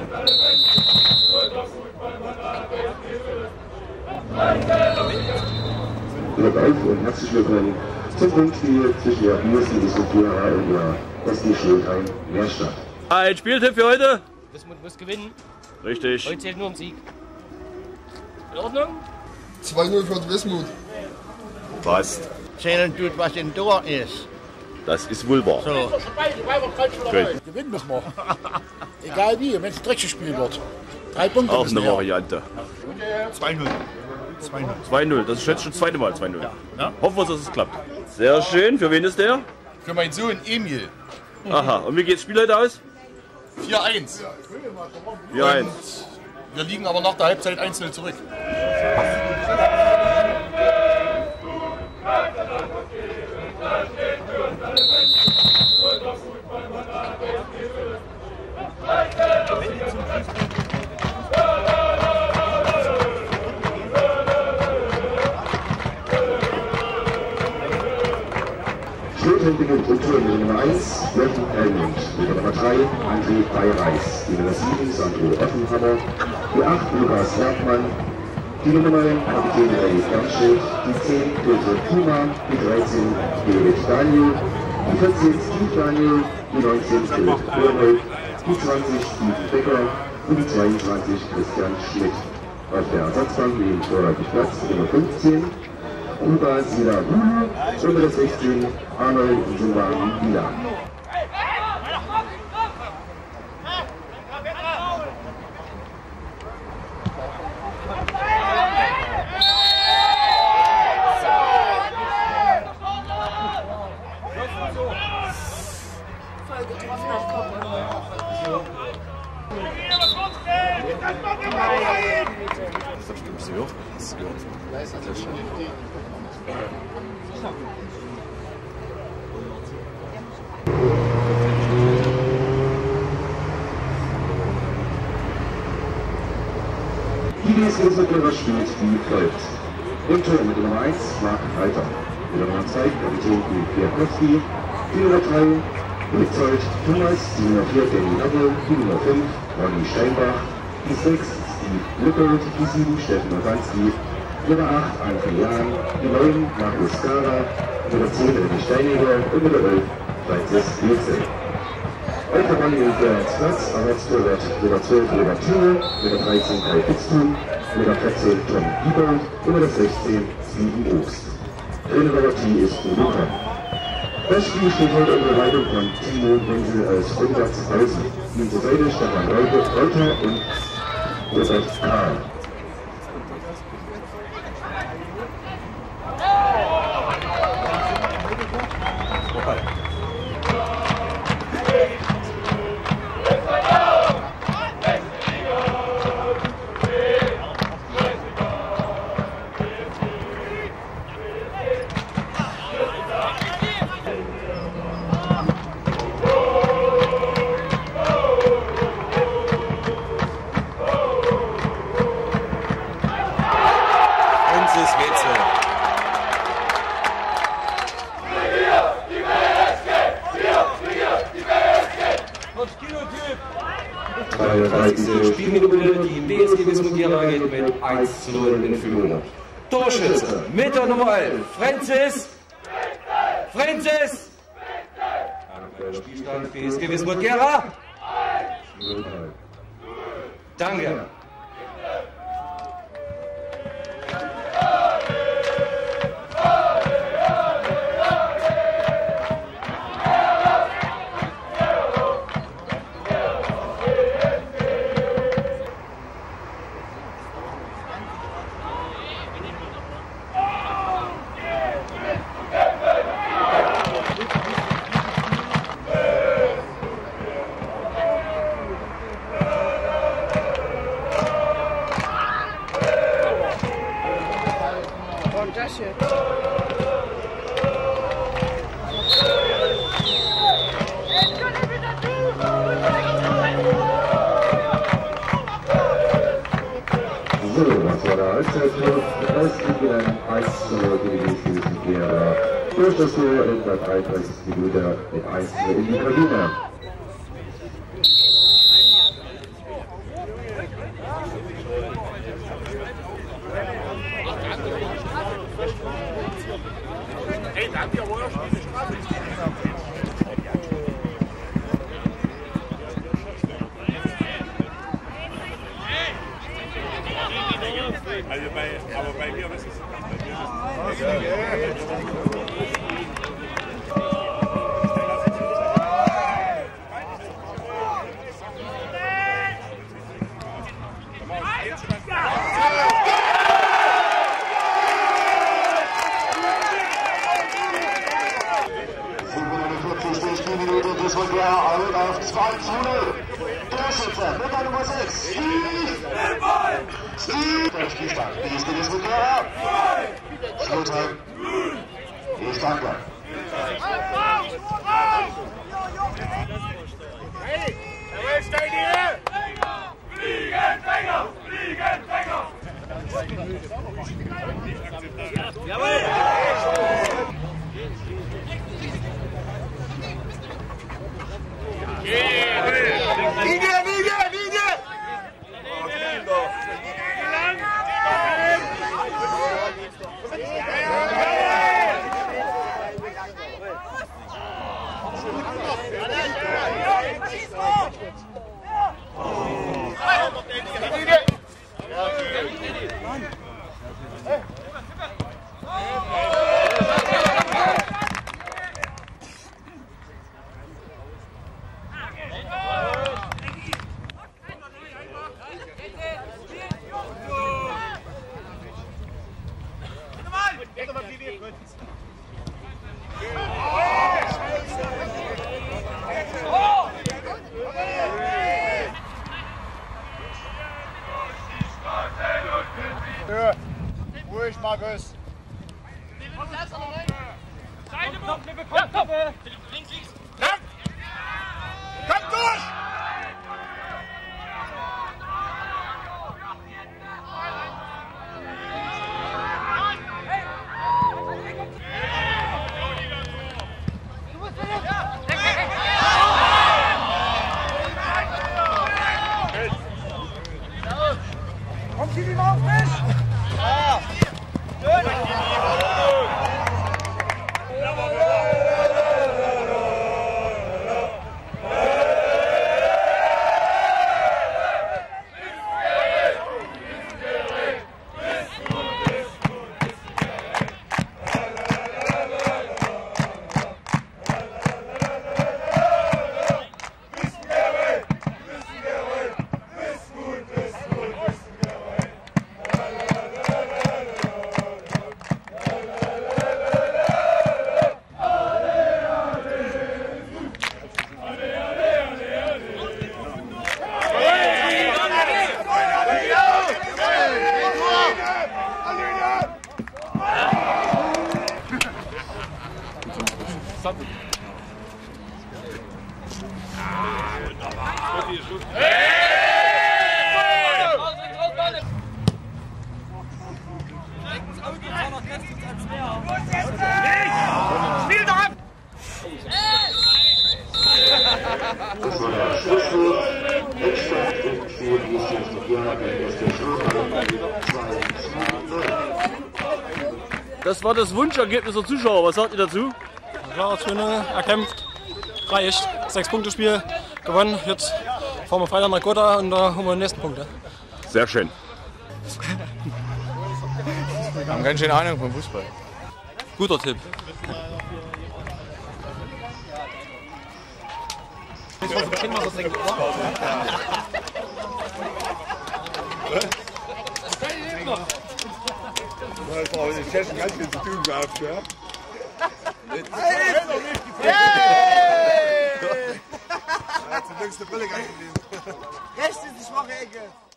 Glück auf und herzlich willkommen zum Grundspiel zwischen der BSG Wismut Gera und der BSG Schlotheim Lehrstadt. Ein Spieltipp für heute? Wismut muss gewinnen. Richtig. Heute zählt nur ein Sieg. In Ordnung? 2-0 für Wismut. Passt. Zählen tut, was im Tor ist. Das ist wohl wahr. So. Gut. Gewinnen müssen wir. Egal wie, wenn es ein dreckig Spiel wird. 3 Punkte. Auch eine Variante. 2-0. 2-0. Das ist jetzt schon das zweite Mal 2-0. Ja. Hoffen wir, dass es klappt. Sehr schön. Für wen ist der? Für meinen Sohn Emil. Aha. Und wie geht das Spiel heute aus? 4-1. 4-1. Wir liegen aber nach der Halbzeit 1-0 zurück. Schlotheim beginnt im Tor mit Nummer 1, Jochen Helmund, mit der Nummer 3, André Bayreis, die Nummer 7, Sandro Offenhammer, die 8, Lukas Bergmann, die Nummer 9, Kapitän Ray Bernschild, die 10, Peter Kuma, die 13, David Daniel, die 14, Steve Daniel, die 19, Philipp Börnold, die 20, Steven Becker und die 22, Christian Schmidt. Auf der Ersatzbank nehmen vorläufig Platz die Nummer 15, Kuba Sila Hulu, Nummer 16, Arnold Zumban Bila. Die BSG Wismut Gera spielt wie folgt. Im Tor mit der Nummer 1 Marc Reiter, mit der Nummer 2 Kapitän Kwiatkowski, die Nummer 3 Lippold Thomas, die Nummer 4 Danny Nagel, die Nummer 5 Ronny Steinbach, die 6 Steve Lippold, die 7 Steffen Oganski, Nummer 8 Anke Jahn, die 9 Markus Skara, Nummer 10 René Steineger und Nummer 11 Wezel Wezel. Auf der Bank nimmt der Platz, Arbeitstorwart Nummer 12 Robert Thüre, Nummer 13 Kai Pitztun, Nummer 14 Tom Giebold und Nummer 16 Steven Obst. Trainerpartie ist Luca. Das Spiel steht heute unter Leitung von Timo Wezel als Rückwärtshausen. Die zur Seite Stefan Reuter und Robert Karl. Spielminute, die BSG Wismut Gera geht mit 1:0 in Führung. Torschütze mit der Nummer 11, Francis! Aktueller Spielstand BSG Wismut Gera. Danke. So, das war der Halbzeitschluss. Ausgegeben 1:0 gegen die BSG Wismut Gera. Durch das Tor in der 33. Minute mit 1:0 in die Kabine. Aber bei mir ist es Wismut Gera auf 2:0. Torschütze mit der Nummer 6. Steve. Der Spielstand. BSG Wismut Gera. Schlotheim. Ich danke. Hey, stay here! Fliegenfänger! Fliegenfänger! Jawohl! Linie! Ruhig, Markus. Komm durch! Kommt sie lieber auf mich! Spiel doch ab! Das war der Schlusswurf. Endstand im Spiel BSG Wismut Gera gegen BSG Schlotheim 2:0. Das war das Wunschergebnis der Zuschauer. Was sagt ihr dazu? Klar, 2-0 erkämpft, reicht. 6-Punkte-Spiel gewonnen. Jetzt fahren wir Freitag nach Gotha und da haben wir die nächsten Punkte. Sehr schön. Wir haben ganz schön Ahnung vom Fußball. Guter Tipp. Das war in Tschechen ganz viel zu tun gehabt, ja? Zum Glück ist die Brille gegangen gewesen. Rechts ist die schwache Ecke.